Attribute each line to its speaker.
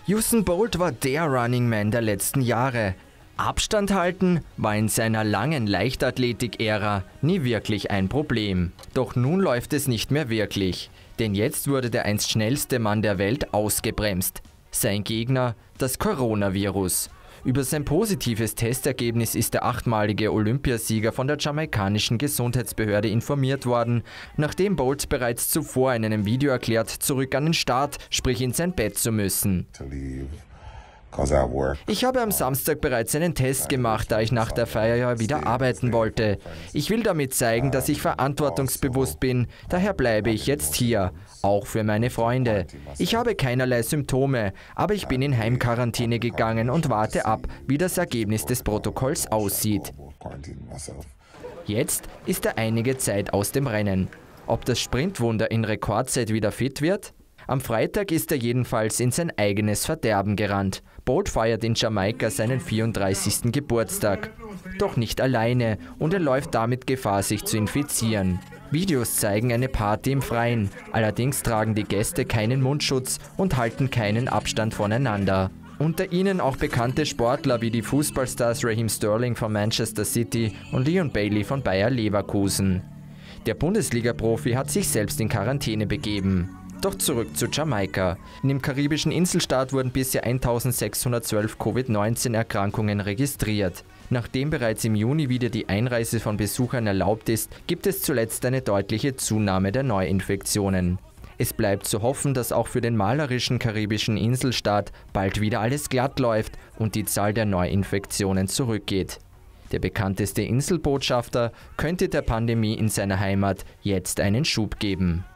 Speaker 1: Usain Bolt war der Running Man der letzten Jahre. Abstand halten war in seiner langen Leichtathletik-Ära nie wirklich ein Problem. Doch nun läuft es nicht mehr wirklich, denn jetzt wurde der einst schnellste Mann der Welt ausgebremst. Sein Gegner, das Coronavirus. Über sein positives Testergebnis ist der 8-malige Olympiasieger von der jamaikanischen Gesundheitsbehörde informiert worden, nachdem Bolt bereits zuvor in einem Video erklärt, zurück an den Start, sprich in sein Bett zu müssen. Ich habe am Samstag bereits einen Test gemacht, da ich nach der Feier ja wieder arbeiten wollte. Ich will damit zeigen, dass ich verantwortungsbewusst bin, daher bleibe ich jetzt hier, auch für meine Freunde. Ich habe keinerlei Symptome, aber ich bin in Heimquarantäne gegangen und warte ab, wie das Ergebnis des Protokolls aussieht. Jetzt ist er einige Zeit aus dem Rennen. Ob das Sprintwunder in Rekordzeit wieder fit wird? Am Freitag ist er jedenfalls in sein eigenes Verderben gerannt. Bolt feiert in Jamaika seinen 34. Geburtstag. Doch nicht alleine und er läuft damit Gefahr, sich zu infizieren. Videos zeigen eine Party im Freien. Allerdings tragen die Gäste keinen Mundschutz und halten keinen Abstand voneinander. Unter ihnen auch bekannte Sportler wie die Fußballstars Raheem Sterling von Manchester City und Leon Bailey von Bayer Leverkusen. Der Bundesliga-Profi hat sich selbst in Quarantäne begeben. Doch zurück zu Jamaika. In dem karibischen Inselstaat wurden bisher 1612 Covid-19-Erkrankungen registriert. Nachdem bereits im Juni wieder die Einreise von Besuchern erlaubt ist, gibt es zuletzt eine deutliche Zunahme der Neuinfektionen. Es bleibt zu hoffen, dass auch für den malerischen karibischen Inselstaat bald wieder alles glatt läuft und die Zahl der Neuinfektionen zurückgeht. Der bekannteste Inselbotschafter könnte der Pandemie in seiner Heimat jetzt einen Schub geben.